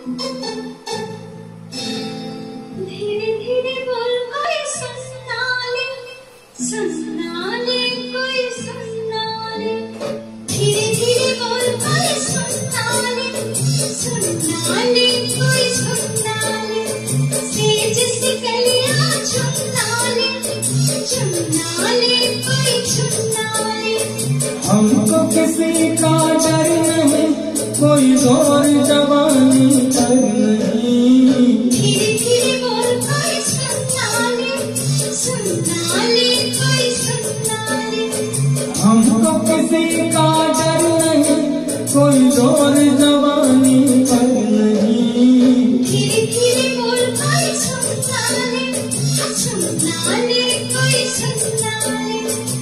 धीरे धीरे बोल कोई सुनना ले, सुनना ले कोई सुनना ले। धीरे धीरे बोल कोई सुनना ले, सुनना ले कोई सुनना ले। सेज से कलियां चुनना ले, चुनना ले कोई चुनना ले। हमको किसी का डर नहीं, कोई जोर जवानी पर नहीं। धीरे धीरे बोल कोई सुनना ले, सुनना ले कोई सुनना ले। हमको किसी का डर नहीं, कोई जोर जवानी पर नहीं। धीरे धीरे बोल कोई सुनना ले, सुनना ले कोई सुनना ले।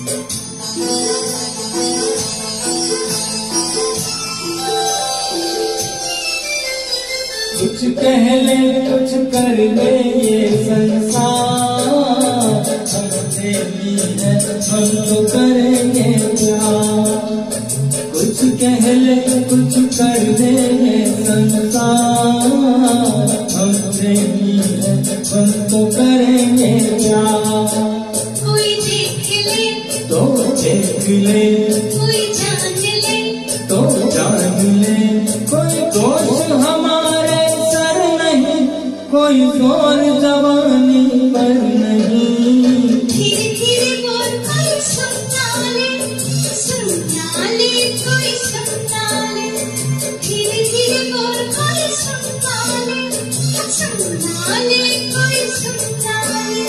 कुछ कह ले कुछ कर ले ये संसार, हमसे भी है हम तो करेंगे प्यार। कुछ कह ले कुछ कर ले ये संसार, हमसे भी है हम तो करेंगे प्यार। कोई देख ले तो देख ले, कोई जान ले तो जान ले। कोई दोष हमारे सर नहीं, कोई जोर जवानी पर नहीं। धीरे धीरे बोल कोई सुनना ले, सुनना ले कोई सुनना ले। धीरे धीरे बोल कोई सुनना ले, सुनना ले कोई सुनना ले।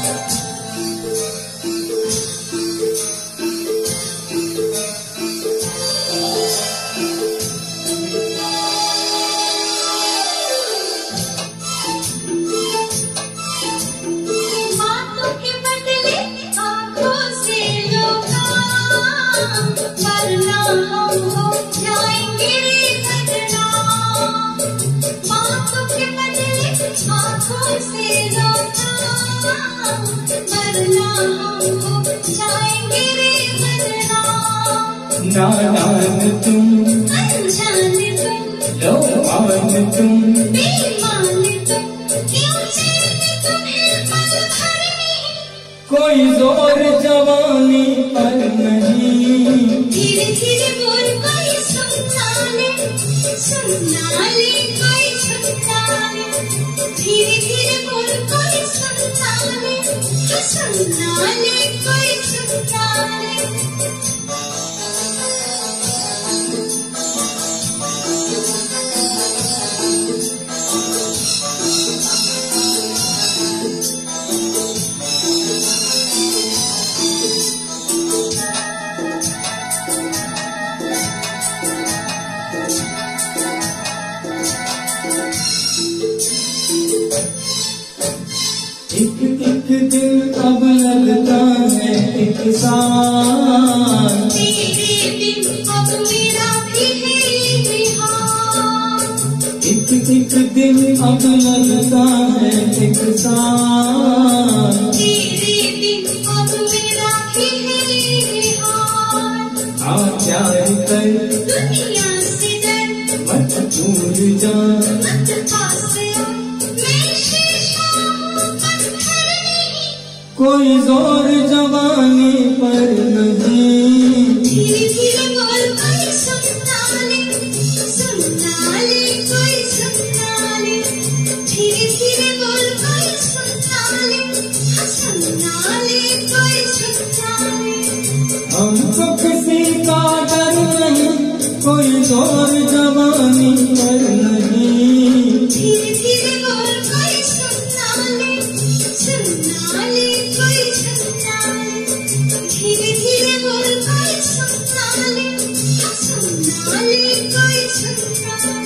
बातों के बदले आँखों से लो काम, वरना हम हो जाएंगे रे बदनाम। बातों के बदले आँखों से लो काम, वरना हम हो जाएंगे रे बदनाम। नादान तुम, अनजान तुम, लोभान तुम, बेईमान तुम, क्यों चैन तुम्हें पल भर नहीं। कोई जोर जवानी पर नहीं। धीरे धीरे बोल कोई सुनना ले, सुनना ले कोई सुनना ले। धीरे धीरे बोल कोई सुनना ले, सुनना ले कोई सुनना ले। एक एक दिन अब लगता है एक साल, तेरे बिन अब मेरा भी है बिहार। एक एक दिन अब लगता है एक साल। तेरे बिन अब मेरा भी है बिहार। आ प्यार कर दुनिया से डर मत दूर जा, मत पास आ, मैं शीशा हूँ पत्थर नहीं। कोई जोर जवानी पर नहीं। धीरे धीरे बोल कोई सुनना ले, सुनना ले कोई सुनना ले। धीरे धीरे बोल कोई सुनना ले, सुनना ले कोई सुनना ले। हमको किसी का डर नहीं, कोई जोर जवानी पर नहीं। धीरे धीरे बोल कोई सुनना ले, सुनना ले कोई सुनना ले। धीरे धीरे बोल कोई सुनना ले, सुनना ले कोई सुनना ले।